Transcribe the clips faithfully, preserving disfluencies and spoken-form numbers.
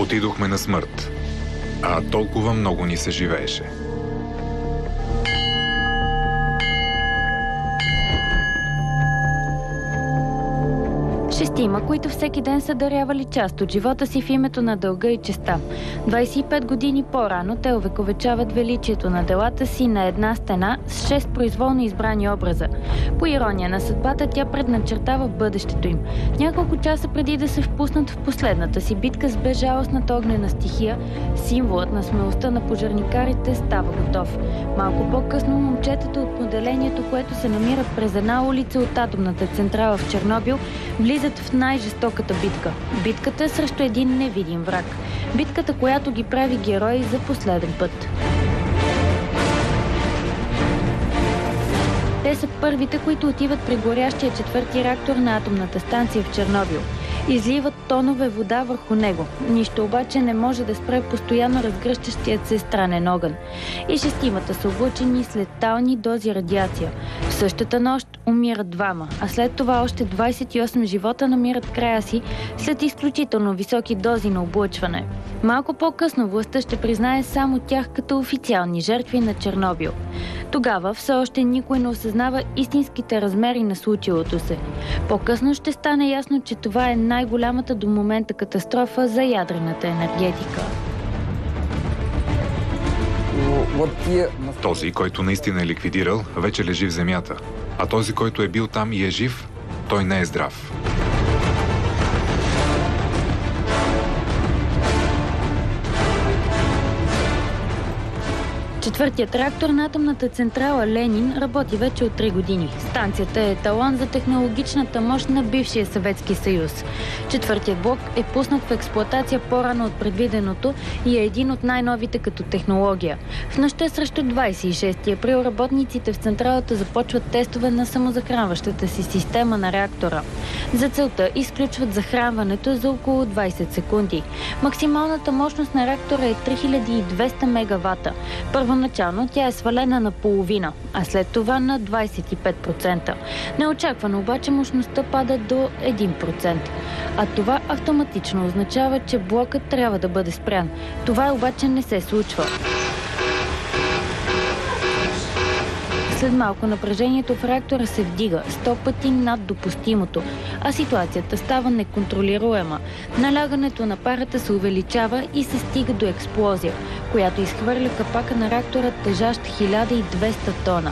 Отидохме на смърт, а толкова много ни се живееше. Шестима, които всеки ден са дарявали част от живота си в името на дълга и честа. двадесет и пет години по-рано те увековечават величието на делата си на една стена с шест произволно избрани образа. По ирония на съдбата, тя предначертава бъдещето им. Няколко часа преди да се впуснат в последната си битка с безжалостната огнена стихия, символът на смелостта на пожарникарите става готов. Малко по-късно момчетата от поделението, което се намират през една улица от атомната централа в Чернобил, влизат в най-жестоката битка. Битката срещу един невидим враг. Битката, която ги прави герои за последен път. Те са първите, които отиват при горящия четвърти реактор на атомната станция в Чернобил. Изливат тонове вода върху него. Нищо обаче не може да спре постоянно разгръщащият се странен огън. И шестимата са облъчени с летални дози радиация. В същата нощ умират двама, а след това още двадесет и осем живота намират края си след изключително високи дози на облъчване. Малко по-късно властта ще признае само тях като официални жертви на Чернобил. Тогава все още никой не осъзнава истинските размери на случилото се. По-късно ще стане ясно, че това е най-голямата до момента катастрофа за ядрената енергетика. Този, който наистина е ликвидирал, вече лежи в земята. А този, който е бил там и е жив, той не е здрав. Четвъртият реактор на атомната централа Ленин работи вече от три години. Станцията е еталон за технологичната мощ на бившия Съветски съюз. Четвъртият блок е пуснат в експлоатация по-рано от предвиденото и е един от най-новите като технология. В нощта срещу двадесет и шести април работниците в централата започват тестове на самозахранващата си система на реактора. За целта изключват захранването за около двадесет секунди. Максималната мощност на реактора е три хиляди и двеста мегавата. Първоначално тя е свалена на половина, а след това на двадесет и пет процента. Неочаквано обаче мощността пада до един процент. А това автоматично означава, че блокът трябва да бъде спрян. Това обаче не се случва. След малко напрежението в реактора се вдига сто пъти над допустимото, а ситуацията става неконтролируема. Налягането на парата се увеличава и се стига до експлозия, която изхвърля капака на реактора, тежащ хиляда и двеста тона.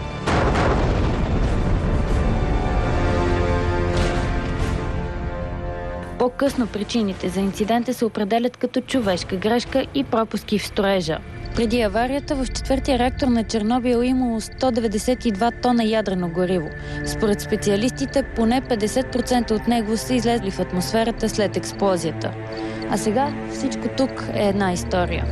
По-късно причините за инцидента се определят като човешка грешка и пропуски в строежа. Преди аварията в четвъртия реактор на Чернобил имало сто деветдесет и два тона ядрено гориво. Според специалистите, поне петдесет процента от него са излезли в атмосферата след експлозията. А сега всичко тук е една история.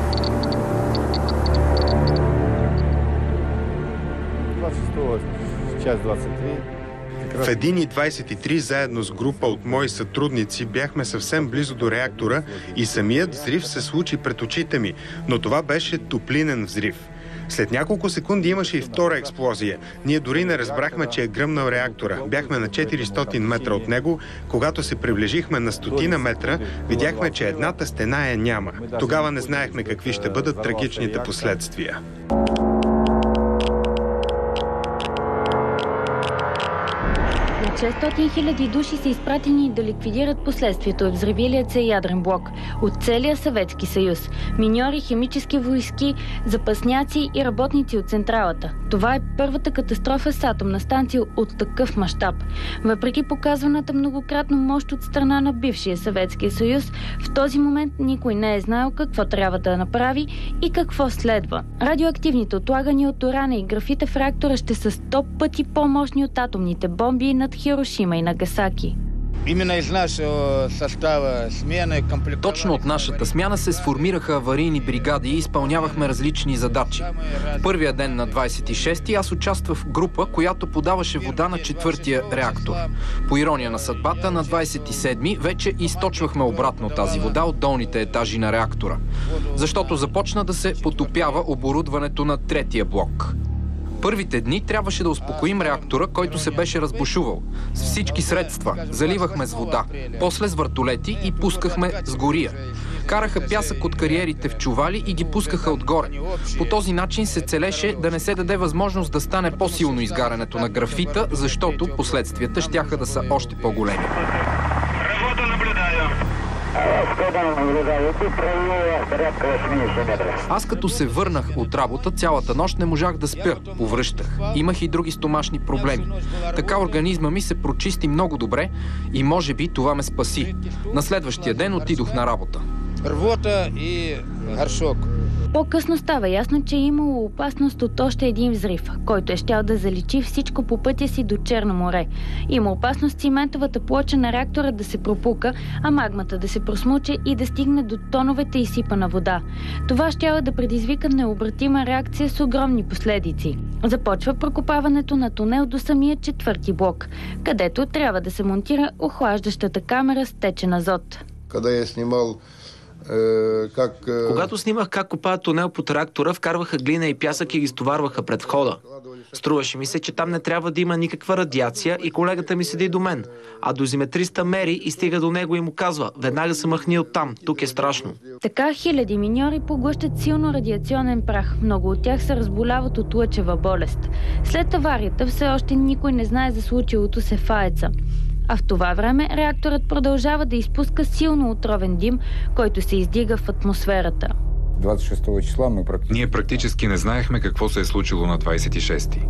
В един и двадесет и три заедно с група от мои сътрудници бяхме съвсем близо до реактора и самият взрив се случи пред очите ми, но това беше топлинен взрив. След няколко секунди имаше и втора експлозия. Ние дори не разбрахме, че е гръмнал реактора. Бяхме на четиристотин метра от него. Когато се приближихме на стотина метра, видяхме, че едната стена я няма. Тогава не знаехме какви ще бъдат трагичните последствия. шестстотин хиляди души са изпратени да ликвидират последствието от взривилият се ядрен блок от целия Съветски съюз. Миньори, химически войски, запасняци и работници от централата. Това е първата катастрофа с атомна станция от такъв мащаб. Въпреки показваната многократно мощ от страна на бившия Съветския съюз, в този момент никой не е знаел какво трябва да направи и какво следва. Радиоактивните отлагания от урана и графита в реактора ще са сто пъти по-мощни от атомните бомби над Хирошима и Нагасаки. Точно от нашата смяна се сформираха аварийни бригади и изпълнявахме различни задачи. В първия ден на двадесет и шести аз участвах в група, която подаваше вода на четвъртия реактор. По ирония на съдбата, на двадесет и седми вече източвахме обратно тази вода от долните етажи на реактора, защото започна да се потопява оборудването на третия блок. Първите дни трябваше да успокоим реактора, който се беше разбушувал. С всички средства. Заливахме с вода, после с въртолети и пускахме с гория. Караха пясък от кариерите в чували и ги пускаха отгоре. По този начин се целеше да не се даде възможност да стане по-силно изгарянето на графита, защото последствията щяха да са още по-големи. Аз като се върнах от работа, цялата нощ не можах да спя. Повръщах. Имах и други стомашни проблеми. Така организма ми се прочисти много добре и може би това ме спаси. На следващия ден отидох на работа. Рвота и горшок. По-късно става ясно, че е имало опасност от още един взрив, който е щял да заличи всичко по пътя си до Черно море. Има опасност циментовата плоча на реактора да се пропука, а магмата да се просмуче и да стигне до тоновете изсипана вода. Това щяло да предизвика необратима реакция с огромни последици. Започва прокопаването на тунел до самия четвърти блок, където трябва да се монтира охлаждащата камера с течен азот. Когда я снимал Как... Когато снимах как копаят тунел под реактора, вкарваха глина и пясък и ги стоварваха пред входа. Струваше ми се, че там не трябва да има никаква радиация и колегата ми седи до мен. А дозиметриста мери и стига до него и му казва: веднага се махни оттам, тук е страшно. Така хиляди миньори поглъщат силно радиационен прах. Много от тях се разболяват от лъчева болест. След аварията все още никой не знае за случилото се в АЕЦ-а. А в това време реакторът продължава да изпуска силно отровен дим, който се издига в атмосферата. двадесет и шестого числа мы практически... Ние практически не знаехме какво се е случило на двадесет и шести.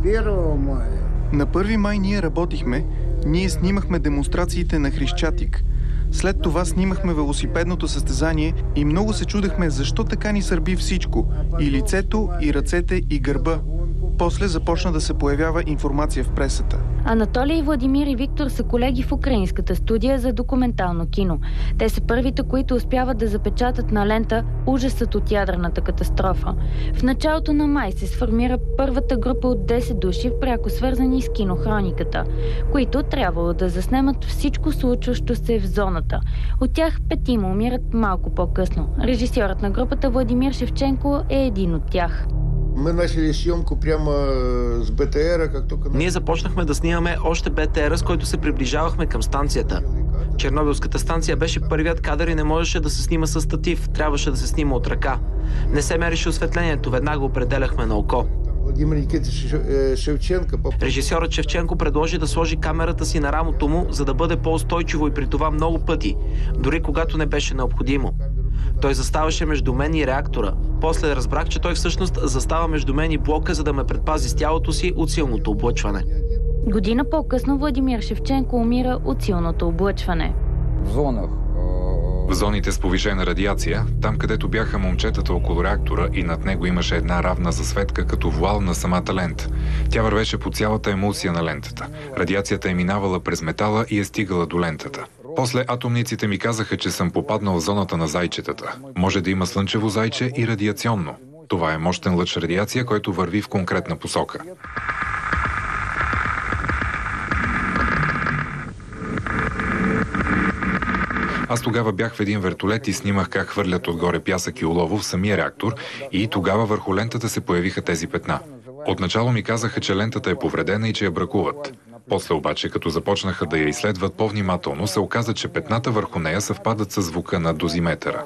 На първи май ние работихме, ние снимахме демонстрациите на Хрещатик. След това снимахме велосипедното състезание и много се чудехме защо така ни сърби всичко. И лицето, и ръцете, и гърба. После започна да се появява информация в пресата. Анатолий, Владимир и Виктор са колеги в украинската студия за документално кино. Те са първите, които успяват да запечатат на лента ужасът от ядрената катастрофа. В началото на май се сформира първата група от десет души, пряко свързани с кинохрониката, които трябвало да заснемат всичко случващо се в зоната. От тях петима умират малко по-късно. Режисьорът на групата Владимир Шевченко е един от тях. Мы начали съемку прямо с БТР, как только... Ние започнахме да снимаме още БТР, с който се приближавахме към станцията. Чернобилската станция беше първият кадър и не можеше да се снима с статив, трябваше да се снима от ръка. Не се мереше осветлението, веднага определяхме на око. Режисьорът Шевченко предложи да сложи камерата си на рамото му, за да бъде по-устойчиво и при това много пъти, дори когато не беше необходимо. Той заставаше между мен и реактора. После разбрах, че той всъщност застава между мен и блока, за да ме предпази с тялото си от силното облъчване. Година по-късно Владимир Шевченко умира от силното облъчване. В зонах. В зоните с повишена радиация, там където бяха момчетата около реактора и над него имаше една равна засветка като вуал на самата лента. Тя вървеше по цялата емулсия на лентата. Радиацията е минавала през метала и е стигала до лентата. После атомниците ми казаха, че съм попаднал в зоната на зайчетата. Може да има слънчево зайче и радиационно. Това е мощен лъч радиация, който върви в конкретна посока. Аз тогава бях в един вертолет и снимах как хвърлят отгоре пясък и олово в самия реактор и тогава върху лентата се появиха тези петна. Отначало ми казаха, че лентата е повредена и че я бракуват. После обаче, като започнаха да я изследват по-внимателно, се оказа, че петната върху нея съвпадат със звука на дозиметъра.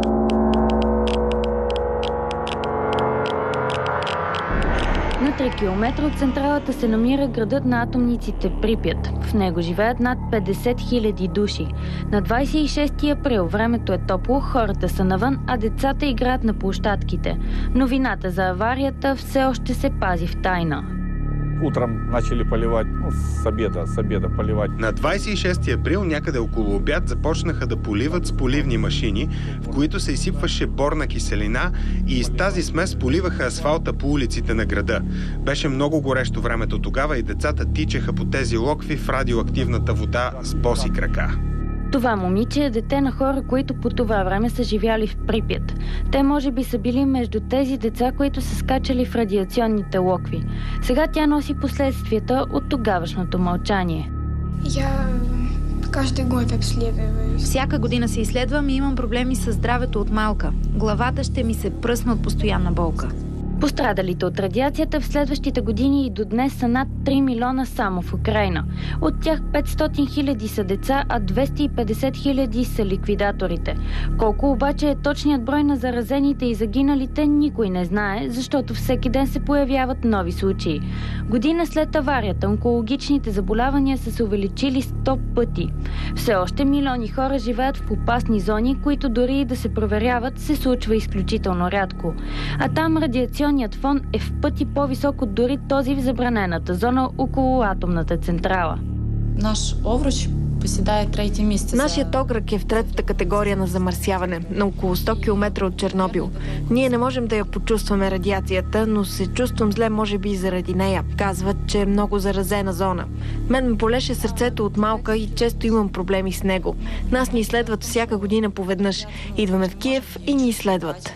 На три километра от централата се намира градът на атомниците Припят. В него живеят над петдесет хиляди души. На двадесет и шести април времето е топло, хората са навън, а децата играят на площадките. Новината за аварията все още се пази в тайна. Утром начали поливать, ну, с обеда, с обеда поливать. На двадесет и шести април някъде около обяд започнаха да поливат с поливни машини, в които се изсипваше борна киселина и с тази смес поливаха асфалта по улиците на града. Беше много горещо времето тогава и децата тичаха по тези локви в радиоактивната вода с боси крака. Това момиче е дете на хора, които по това време са живяли в Припят. Те може би са били между тези деца, които са скачали в радиационните локви. Сега тя носи последствията от тогавашното мълчание. Я каждый год обследваю. Всяка година се изследвам и имам проблеми с здравето от малка. Главата ще ми се пръсна от постоянна болка. Пострадалите от радиацията в следващите години и до днес са над три милиона само в Украйна. От тях петстотин хиляди са деца, а двеста и петдесет хиляди са ликвидаторите. Колко обаче е точният брой на заразените и загиналите, никой не знае, защото всеки ден се появяват нови случаи. Година след аварията онкологичните заболявания са се увеличили сто пъти. Все още милиони хора живеят в опасни зони, които дори и да се проверяват, се случва изключително рядко. А там радиационният фон е в пъти по-висок от дори този в забранената зона около атомната централа. Наш овруч посідає третє місце. Нашият окръг е в третата категория на замърсяване, на около сто километра от Чернобил. Ние не можем да я почувстваме радиацията, но се чувствам зле, може би и заради нея. Казват, че е много заразена зона. Мен ме болеше сърцето от малка и често имам проблеми с него. Нас ни изследват всяка година поведнъж. Идваме в Киев и ни изследват.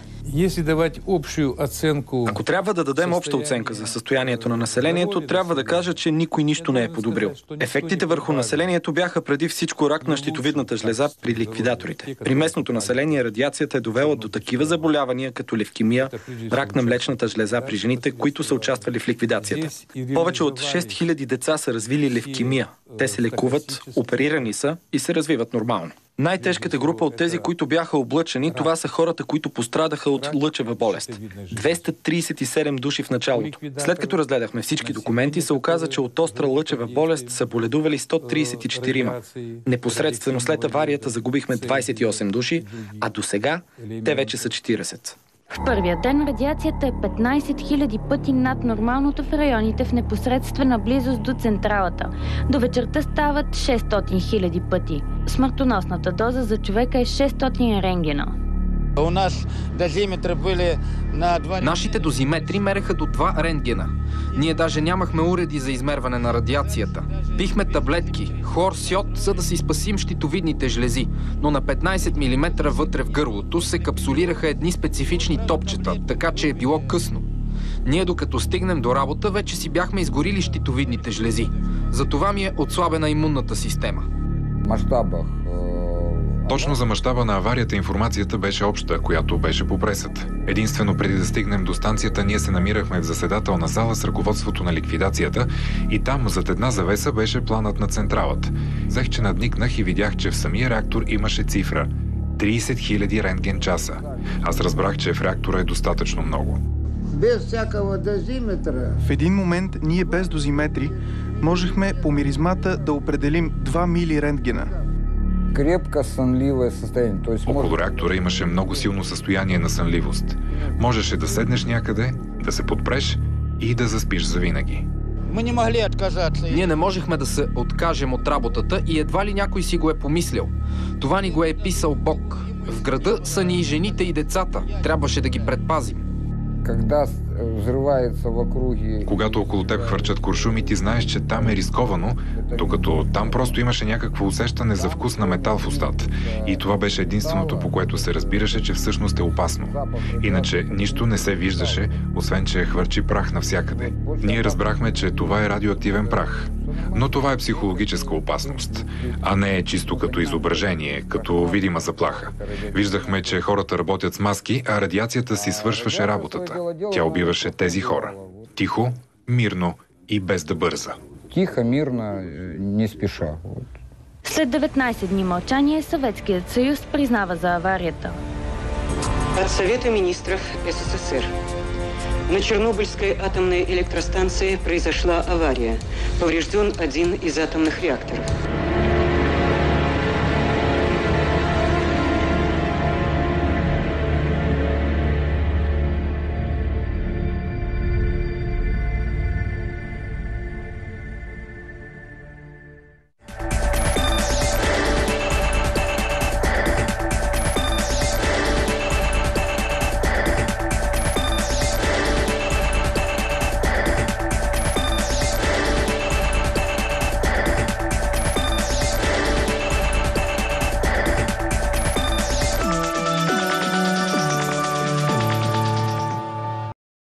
Ако трябва да дадем обща оценка за състоянието на населението, трябва да кажа, че никой нищо не е подобрил. Ефектите върху населението бяха преди всичко рак на щитовидната жлеза при ликвидаторите. При местното население радиацията е довела до такива заболявания, като левкемия, рак на млечната жлеза при жените, които са участвали в ликвидацията. Повече от шест хиляди деца са развили левкемия. Те се лекуват, оперирани са и се развиват нормално. Най-тежката група от тези, които бяха облъчени, това са хората, които пострадаха от лъчева болест. двеста тридесет и седем души в началото. След като разгледахме всички документи, се оказа, че от остра лъчева болест са боледували сто тридесет и четирима. Непосредствено след аварията загубихме двадесет и осем души, а до сега те вече са четиридесет. В първия ден радиацията е петнадесет хиляди пъти над нормалното в районите в непосредствена близост до централата. До вечерта стават шестстотин хиляди пъти. Смъртоносната доза за човека е шестстотин рентгена. У нас дозиметри били на два... Нашите дозиметри мереха до два рентгена. Ние даже нямахме уреди за измерване на радиацията. Пихме таблетки, хлор с йод, за да си спасим щитовидните жлези, но на петнадесет милиметра вътре в гърлото се капсулираха едни специфични топчета, така че е било късно. Ние докато стигнем до работа, вече си бяхме изгорили щитовидните жлези. Затова ми е отслабена имунната система. Мащабах. Точно за мащаба на аварията информацията беше обща, която беше по пресата. Единствено преди да стигнем до станцията, ние се намирахме в заседателна зала с ръководството на ликвидацията и там зад една завеса беше планът на централата. Взех, че надникнах и видях, че в самия реактор имаше цифра – тридесет хиляди рентген часа. Аз разбрах, че в реактора е достатъчно много. Без всякого дозиметра. В един момент ние без дозиметри можехме по миризмата да определим два мили рентгена. Крепко сънливое състояние. Около реактора имаше много силно състояние на сънливост. Можеше да седнеш някъде, да се подпреш и да заспиш завинаги. Ние не можехме да се откажем от работата и едва ли някой си го е помислил. Това ни го е писал Бог. В града са ни и жените и децата. Трябваше да ги предпазим. Когато около теб хвърчат куршуми, ти знаеш, че там е рисковано, докато там просто имаше някакво усещане за вкус на метал в устата. И това беше единственото, по което се разбираше, че всъщност е опасно. Иначе нищо не се виждаше, освен че хвърчи прах навсякъде. Ние разбрахме, че това е радиоактивен прах. Но това е психологическа опасност, а не е чисто като изображение, като видима заплаха. Виждахме, че хората работят с маски, а радиацията си свършваше работата. Тя убиваше тези хора. Тихо, мирно и без да бърза. Тихо, мирно, не спеша. След деветнадесет дни мълчание, Съветският съюз признава за аварията. От Совета министров СССР. На Чернобыльской атомной электростанции произошла авария. Поврежден один из атомных реакторов.